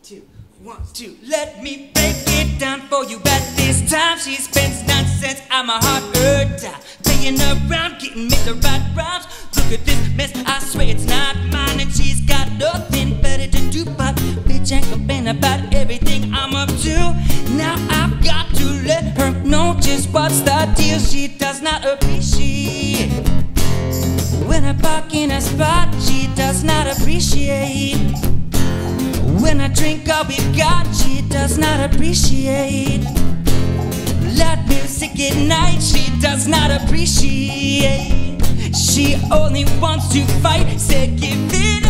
2, 1, 2. Let me break it down for you. At this time she spends 9 cents. I'm a hard time playing around, getting me the right rhymes. Look at this mess, I swear it's not mine. And she's got nothing better to do but bitch and complain about everything I'm up to. Now I've got to let her know just what's the deal. She does not appreciate when I park in a spot. She does not appreciate when I drink all we've got. She does not appreciate loud music at night. She does not appreciate. She only wants to fight. Said give it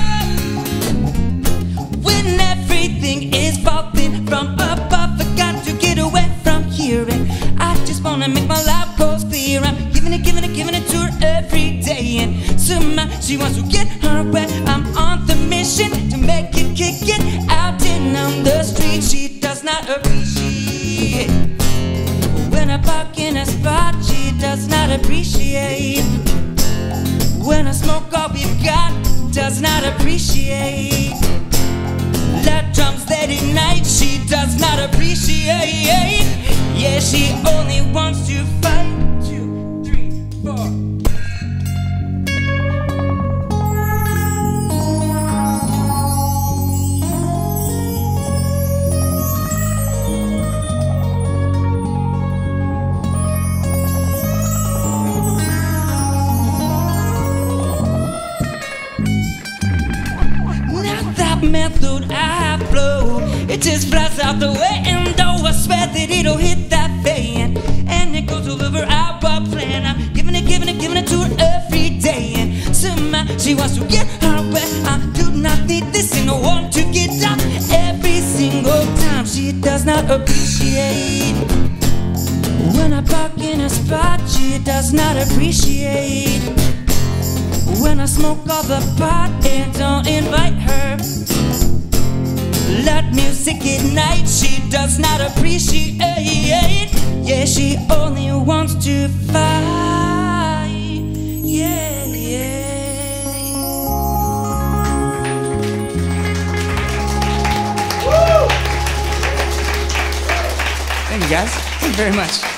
up when everything is falling from above. Forgot to get away from here, and I just wanna make my life goals clear. I'm giving it to her every day, and somehow she wants to get her way. I'm on the mission to make it, kick it out and on the street. She does not appreciate when I park in a spot. She does not appreciate when I smoke all we've got. Does not appreciate loud drums late at night. She does not appreciate. Yeah, she only wants to fight. 2, 3, 4. Method I blow, it just flies out the window. I swear that it'll hit that fan, and it goes all over our plan. I'm giving it to her every day, and somehow she wants to get her way. I do not need this and I want to get down every single time. She does not appreciate when I park in a spot. She does not appreciate when I smoke all the pot and don't invite her. Loud music at night. She does not appreciate. Yeah, she only wants to fight. Yeah, yeah. Woo! Thank you guys. Thank you very much.